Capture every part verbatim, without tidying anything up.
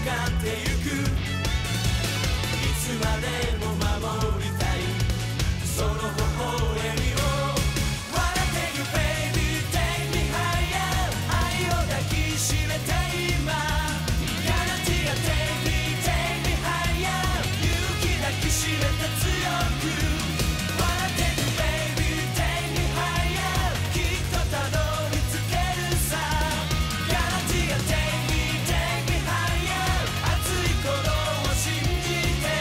ってゆくいつまでも守りたいその微笑みを笑ってる Baby Take me higher 愛を抱きしめて今ギャランティア Take me Take me higher 勇気抱きしめて強く笑ってる Baby Take me higher きっとたどり着けるさギャランティア Take me Take me higher 熱い鼓動を信じて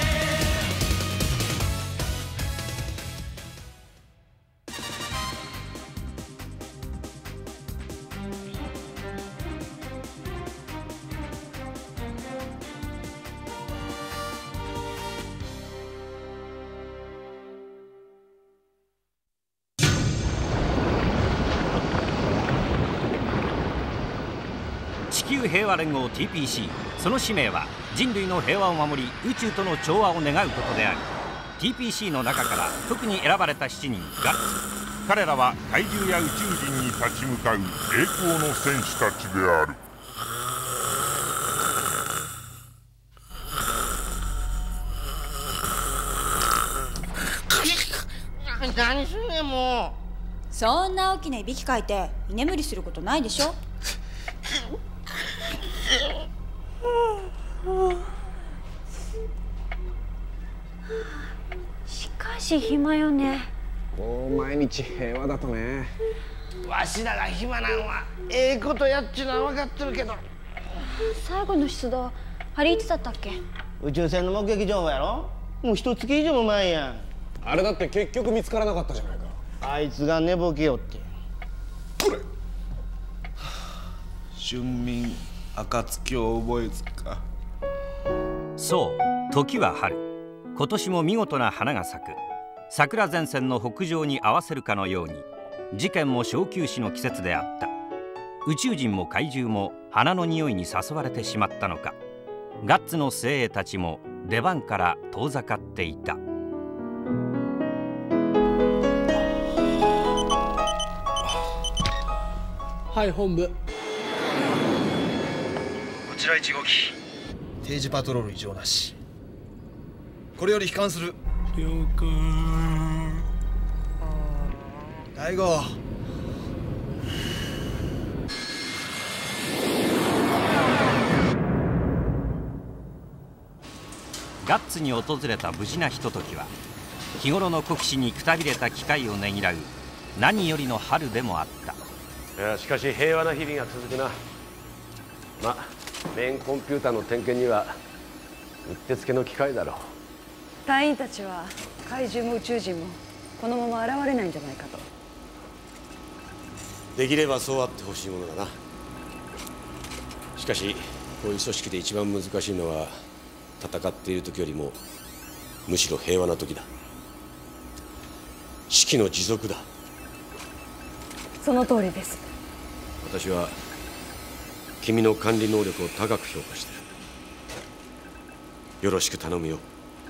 地球平和連合 ティーピーシー その使命は人類の平和を守り宇宙との調和を願うことである。 ティーピーシー の中から特に選ばれたしちにんが彼らは怪獣や宇宙人に立ち向かう栄光の戦士たちである。 何すんねんもう。そんな大きないびきかいて居眠りすることないでしょ。 しかし暇よね。 こう毎日平和だとね。 わしらが暇なんはええことやっちゅうのは分かってるけど。 最後の出動あれいつだったっけ？ 宇宙船の目撃情報やろ。もう一月以上も前やん。 あれだって結局見つからなかったじゃないか。 あいつが寝ぼけよって。 これ春眠暁を覚えずか。 そう時は春。今年も見事な花が咲く。桜前線の北上に合わせるかのように事件も小休止の季節であった。宇宙人も怪獣も花の匂いに誘われてしまったのか、ガッツの精鋭たちも出番から遠ざかっていた。 はい本部。 こちらいち号機、定時パトロール異常なし。これより悲観する。 了解。 大悟、 ガッツに訪れた無事なひとときは日頃の酷使にくたびれた機会をねぎらう何よりの春でもあった。 いやしかし平和な日々が続くな。まメインコンピューターの点検にはうってつけの機会だろう。 隊員たちは怪獣も宇宙人もこのまま現れないんじゃないかと。 できればそうあってほしいものだな。しかしこういう組織で一番難しいのは戦っている時よりもむしろ平和な時だ。士気の持続だ。 その通りです。 私は君の管理能力を高く評価している。よろしく頼むよ。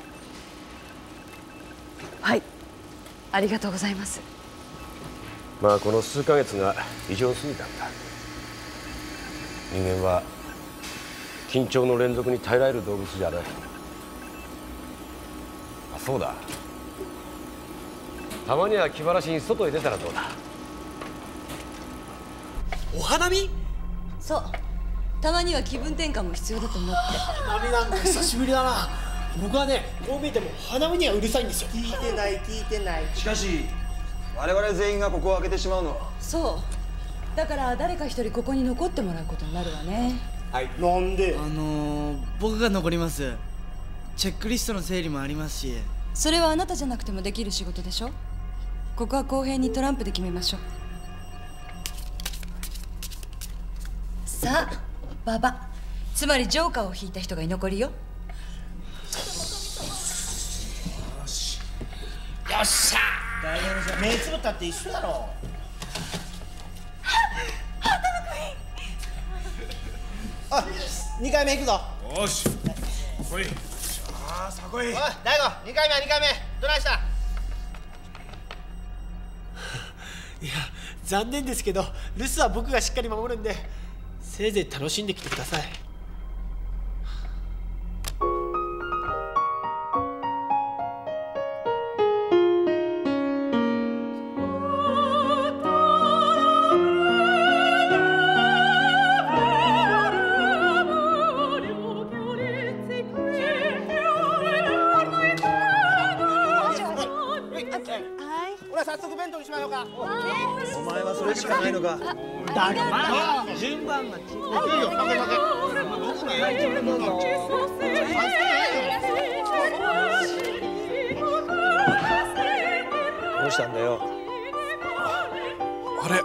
はい、ありがとうございます。 まあこの数ヶ月が異常すぎたんだ。人間は緊張の連続に耐えられる動物じゃない。あ、そうだ、たまには気晴らしに外へ出たらどうだ。 お花見？ そう、たまには気分転換も必要だと思って。 花見なんか久しぶりだな。僕はね、こう見えても花見にはうるさいんですよ。 聞いてない聞いてない。 しかし我々全員がここを開けてしまうのは。 そう、だから誰か一人ここに残ってもらうことになるわね。 はい、なんで？ あのー、僕が残ります。チェックリストの整理もありますし。 それはあなたじゃなくてもできる仕事でしょ。ここは公平にトランプで決めましょう。さあ馬場、つまりジョーカーを引いた人が居残りよ。 よしよっしゃ。大丈夫じゃ目つぶったって一緒だろ。あ、にかいめ行くぞ。 よし来い。ああさあ来い。おい大悟、にかいめはにかいめどないした？ いや残念ですけど留守は僕がしっかり守るんで、せいぜい楽しんできてください。 ゃないのか。 だからまあ順番が違う。 どうしたんだよ。 あれ、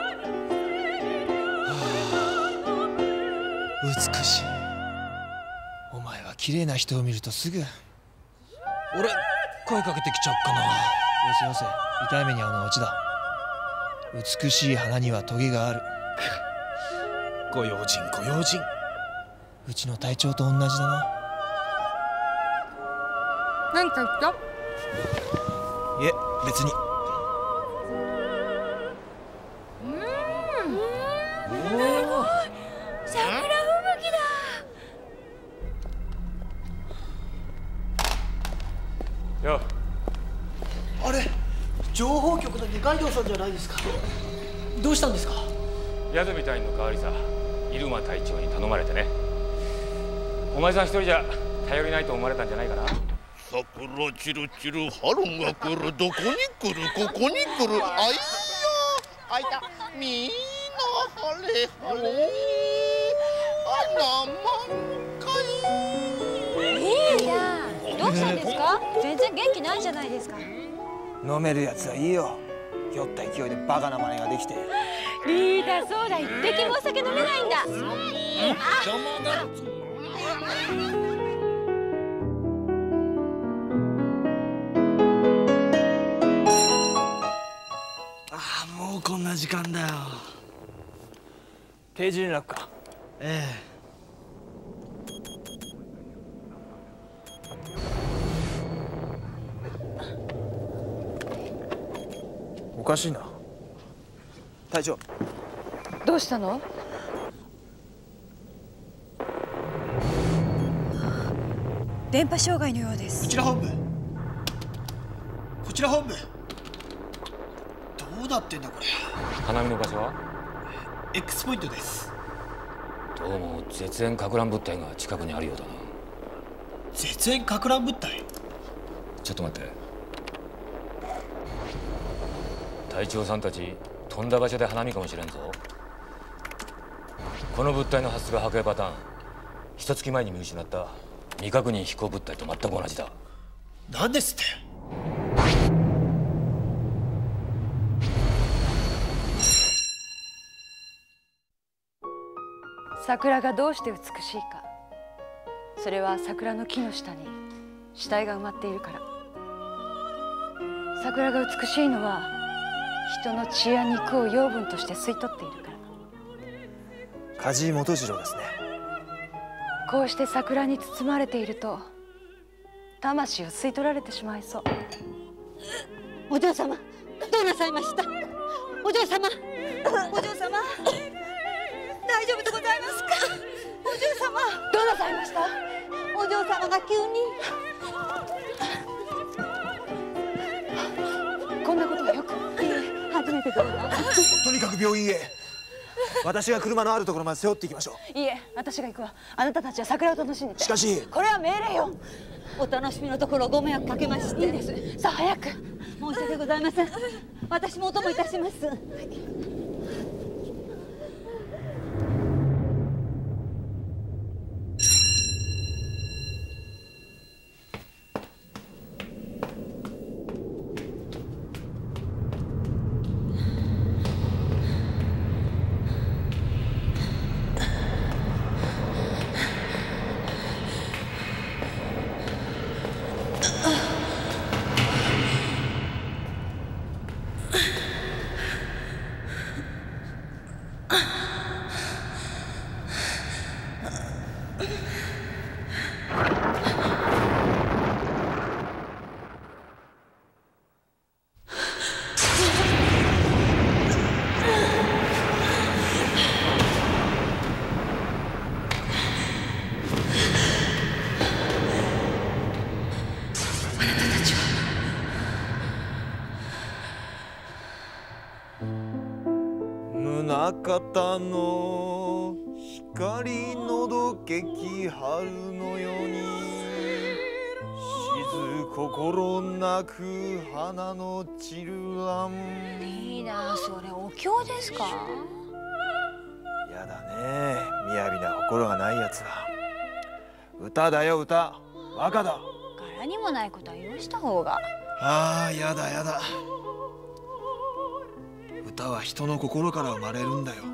美しい。お前は綺麗な人を見るとすぐ。俺声かけてきちゃおっかな。よせよせ、痛い目に遭うのはうちだ。美しい花にはトゲがある。ご用心ご用心。うちの隊長と同じだな。 何か言った？ いえ、別に。 よあれ、情報局の二階堂さんじゃないですか。どうしたんですか？ 宿みたいの代わりさ、入間隊長に頼まれてね。お前さん一人じゃ頼りないと思われたんじゃないかな。 桜チルチル春が来る、どこに来る、ここに来る、あいやあいた、みんな晴れ晴れ、あな満開。 いいや、どうしたんですか？全然元気ないじゃないですか。 飲めるやつはいいよ。酔った勢いでバカな真似ができて。 リーダー、そうだ、一滴もお酒飲めないんだ。 ああ、もうこんな時間だよ。定時連絡か。ええ。おかしいな。隊長。 どうしたの？ 電波障害のようです。 こちら本部。こちら本部。どうなってんだこれ。 花見の場所は？ X ポイントです。 どうも絶縁かく乱物体が近くにあるようだな。 絶縁かく乱物体？ ちょっと待って。隊長さんたち飛んだ場所で花見かもしれんぞ。この物体の発出が波形パターン、一月前に見失った未確認飛行物体と全く同じだ。 なんですって？ 桜がどうして美しいか。それは桜の木の下に死体が埋まっているから。桜が美しいのは人の血や肉を養分として吸い取っているから。 梶井元次郎ですね。 こうして桜に包まれていると魂を吸い取られてしまいそう。 お嬢様、どうなさいました？お嬢様、お嬢様、大丈夫でございますか？お嬢様、 どうなさいました？ お嬢様が急に。 こんなことはよく。 いえ、初めてでございます。 とにかく病院へ。私が車のあるところまで背負っていきましょう。いいえ、私が行くわ。あなたたちは桜を楽しんでて。 しかしこれは命令よ。 お楽しみのところご迷惑かけまして。 いいです。さあ早く。 申し訳ございません。私もお供いたします。 中田の光のどけき春のように心なく花の散るあん。 リーダー、それお経ですか？ やだね、雅な心がないやつは。歌だよ歌、和歌だ。 柄にもないことは許した方が。 ああ、やだやだ。歌は人の心から生まれるんだよ。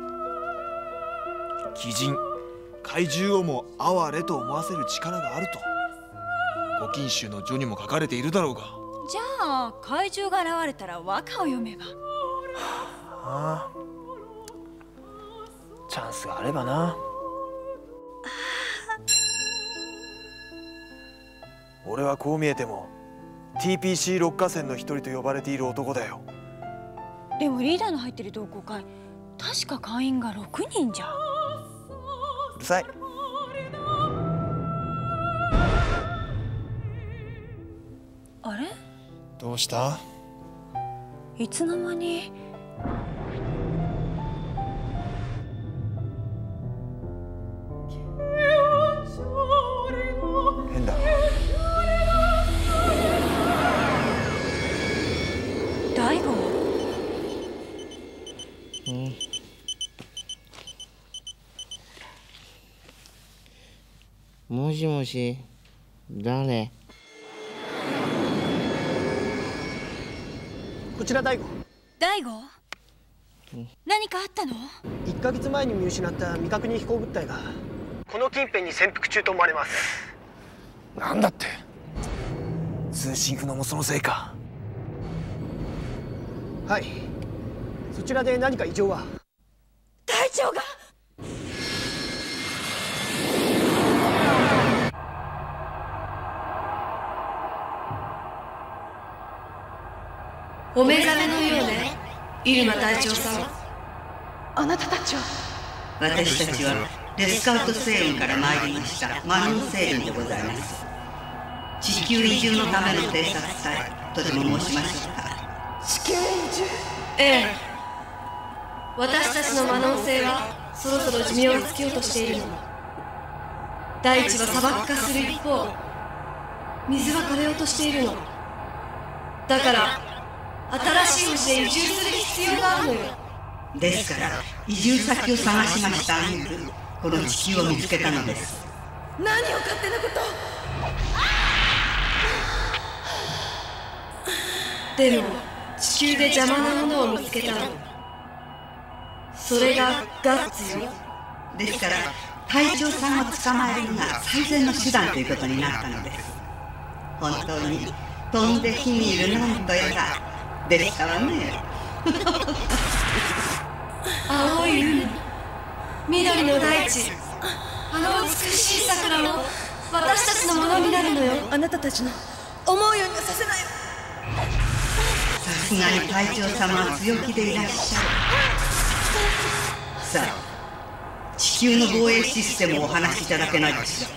鬼人、怪獣をも哀れと思わせる力があると五禁宗の序にも書かれているだろうが。 じゃあ怪獣が現れたら和歌を読めば。 ああ、チャンスがあればな。俺はこう見えても ティーピーシー 六花仙の一人と呼ばれている男だよ。 でもリーダーの入ってる同好会、確か会員がろくにんじゃ。 うるさい。 あれ？ どうした？ いつの間に。 変だ。 大悟。 うん。もしもし、誰？ こちら大悟。 大悟？何かあったの？ いっかげつまえに見失った未確認飛行物体がこの近辺に潜伏中と思われます。 なんだって？通信不能もそのせいか。 はい、そちらで何か異常は？ 隊長が。 お目覚めのようね、入間隊長さん。 あなたたちは？ 私たちはレスカウト星雲から参りましたマノン星雲でございます。地球移住のための偵察隊とでも申しましょうか。 地球移住？ ええ、私たちのマノン星はそろそろ寿命が尽きようとしているの。大地は砂漠化する一方、水は枯れようとしているの。だから新しい星へ移住する必要があるのよ。 ですから移住先を探しました挙句、この地球を見つけたのです。 何を勝手なこと。でも地球で邪魔なものを見つけたの。それがガッツよ。 ですから隊長さんを捕まえるのが最善の手段ということになったのです。本当に飛んで火にいるなんとやらですからね。 青い海、緑の大地、あの美しい桜も私たちのものになるのよ。あなたたちの思うようにはさせないわ。 さすがに隊長様は強気でいらっしゃる。さあ、地球の防衛システムをお話しいただけないかしら。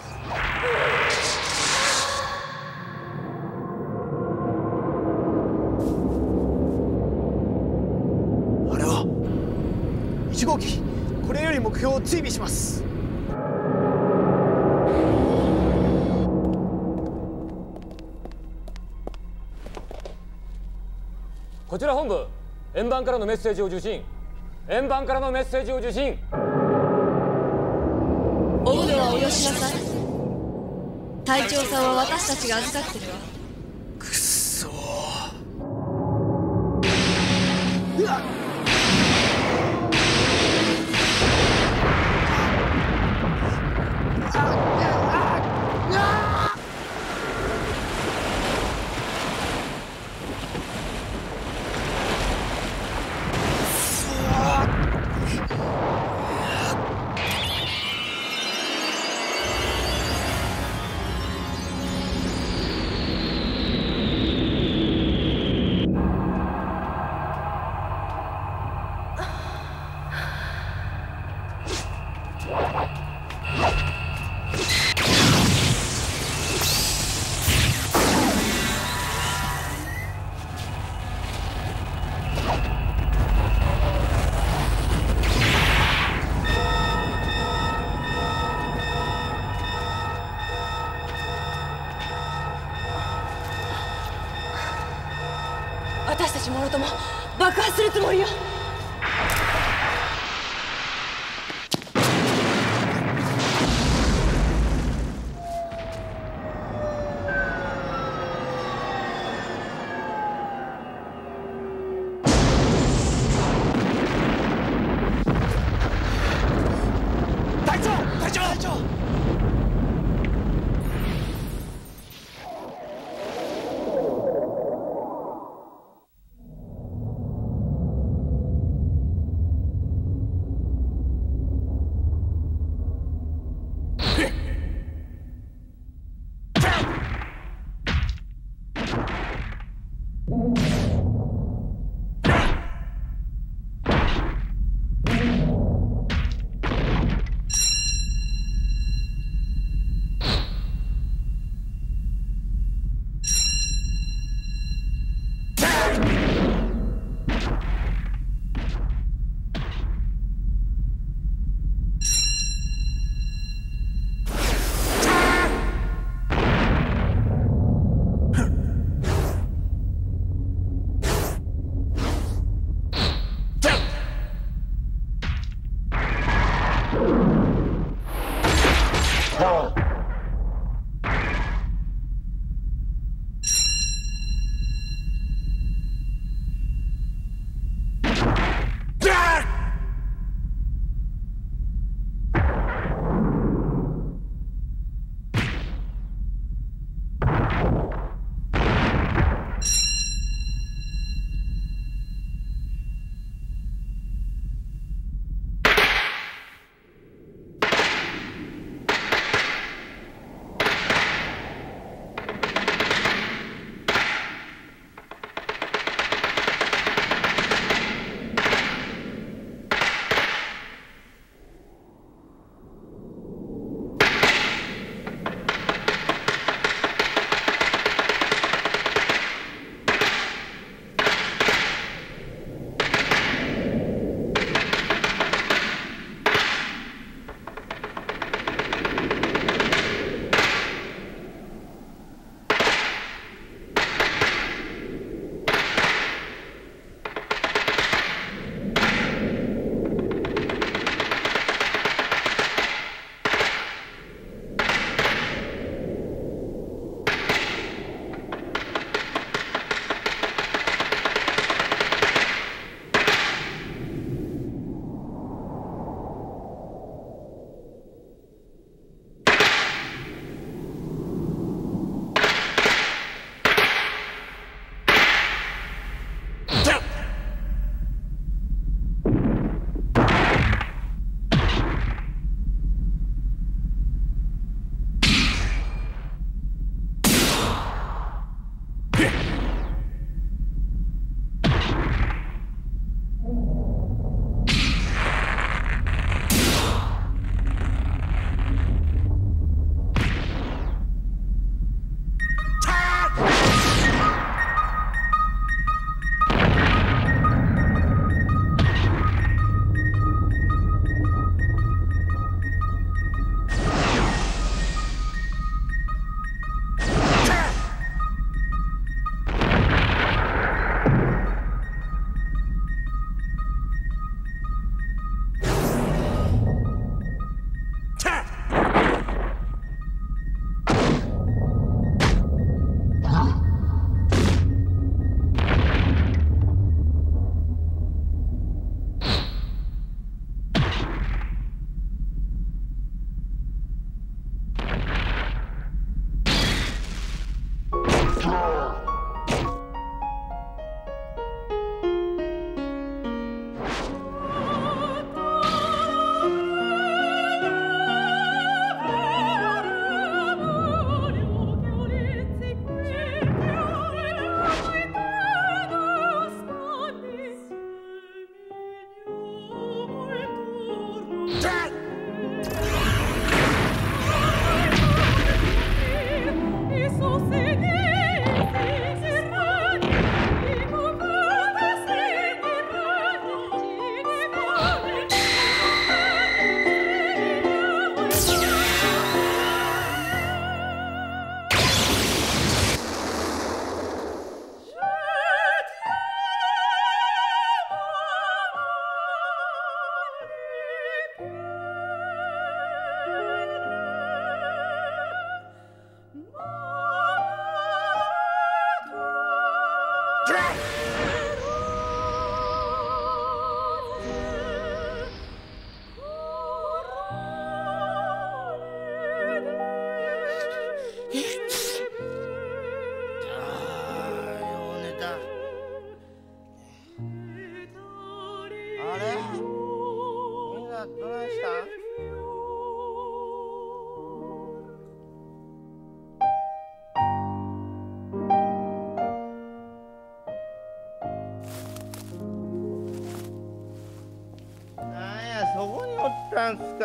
あれはいち号機、これより目標を追尾します。 こちら本部、円盤からのメッセージを受信。円盤からのメッセージを受信。 オブドはおよしなさい。隊長さんは私たちが預かってるわ。 くっそー。 うわっ、 私たちもろとも爆破するつもりよ。 隊長隊長隊長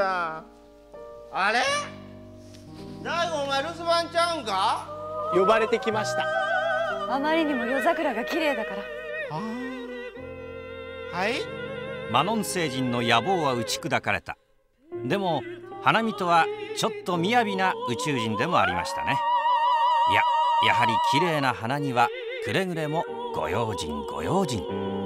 だ。あれ大悟、お前留守番ちゃうんか？ 呼ばれてきました。 あまりにも夜桜が綺麗だから。 はい。 マノン星人の野望は打ち砕かれた。でも花見とはちょっと雅な宇宙人でもありましたね。いや、やはり綺麗な花にはくれぐれもご用心ご用心。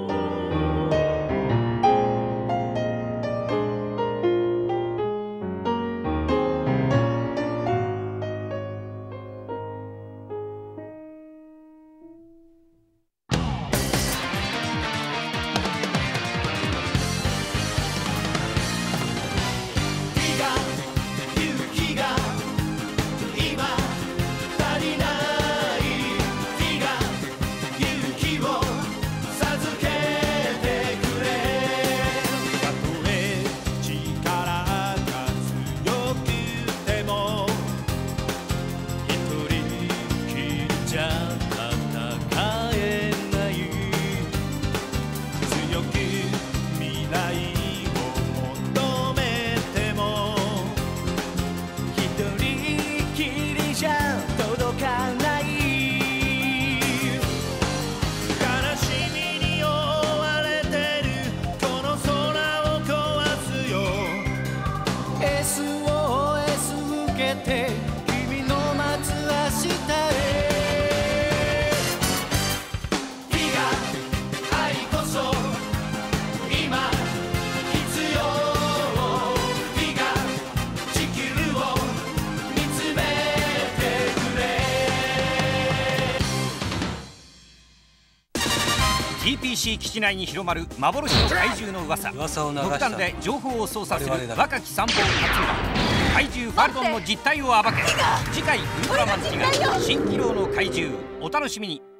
ティーピーシー 基地内に広まる幻の怪獣の噂。独断で情報を操作する若き参謀勝村。怪獣ファルドンの実態を暴け。次回ウルトラマンティガ新機能の怪獣、お楽しみに。